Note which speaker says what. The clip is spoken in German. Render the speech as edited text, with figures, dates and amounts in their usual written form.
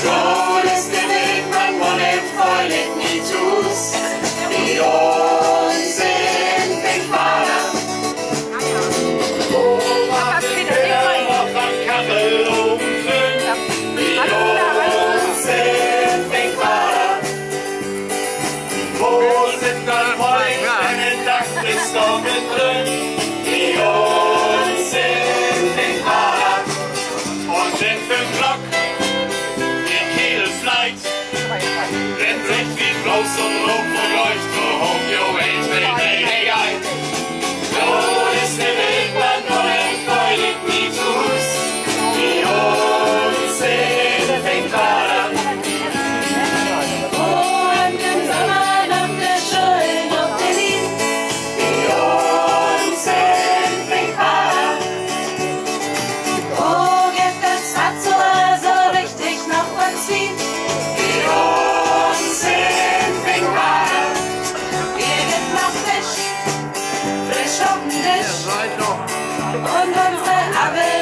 Speaker 1: Schuld ist der Weg, man muss nicht feulig nie tus. Die uns sind Big Vater. Wo macht den Bär noch an Kachelofen drin? Die uns sind Big Vater. Wo sind dann heute eine Dachbristorme drin? Die uns sind Big Vater. Und in 5 Block rennt sich wie bloß und rot und leucht so hoch, jo, hey, hey. Wo ist der Weg, man nur ein feulig nie tus, die uns in Big Vater.
Speaker 2: Oh, im Sommer nahm der Schulden auf der Lied,
Speaker 1: Die uns in Big Vater.
Speaker 2: oh, gibt das hat so richtig noch was zieht. Und unsere Abel